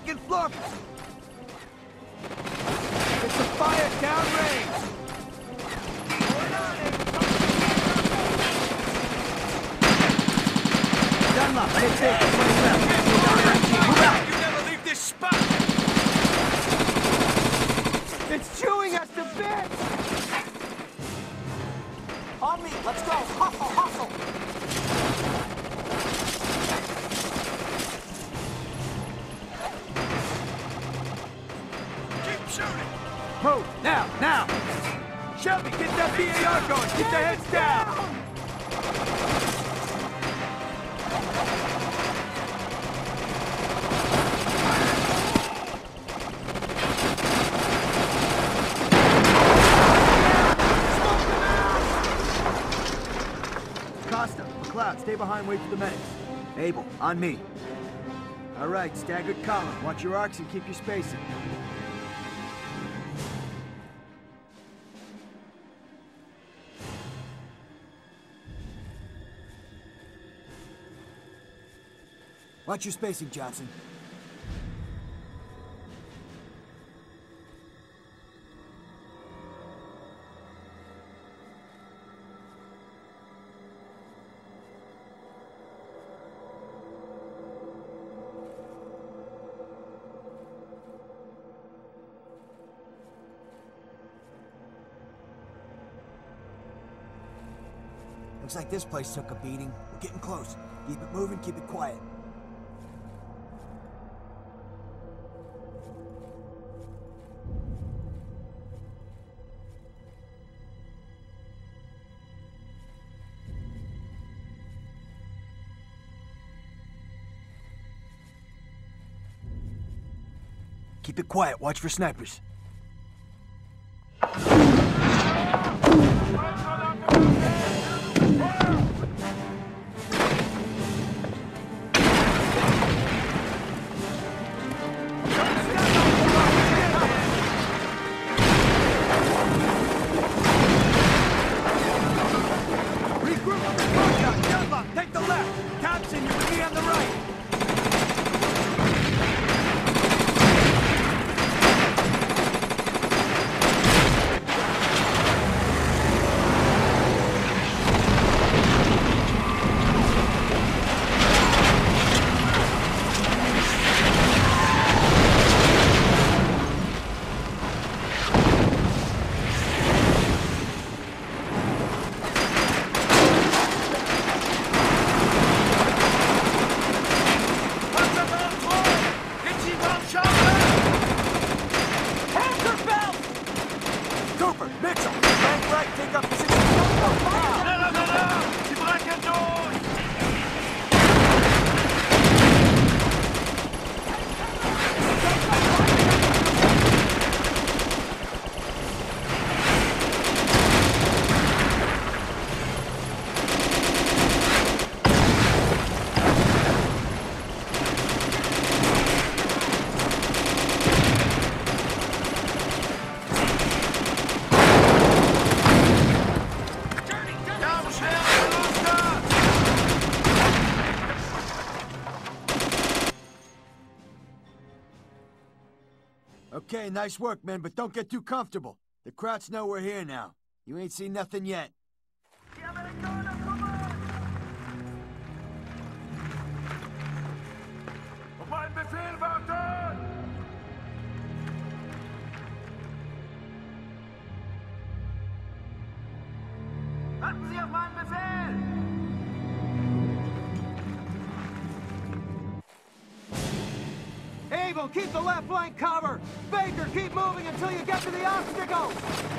second floor! It's a fire downrange! Dunlop, take this, 20 left. Move out! You never leave this spot! It's chewing us to bits! On me, let's go! Hustle, hustle! Keep shooting! Move, now, now! Shelby, get that BAR going! Get the heads down! Costa, McLeod, stay behind, wait for the medics. Abel, on me. All right, staggered column. Watch your arcs and keep your spacing. Watch your spacing, Johnson. Looks like this place took a beating. We're getting close. Keep it moving, keep it quiet. Keep it quiet. Watch for snipers. Regroup. Take the left. Thompson, you're with me on the right. Okay, nice work, men, but don't get too comfortable. The Krauts know we're here now. You ain't seen nothing yet. Auf meinen Befehl warten! Warten Sie auf meinen Befehl! Abel, keep the left flank covered! Baker, keep moving until you get to the obstacle!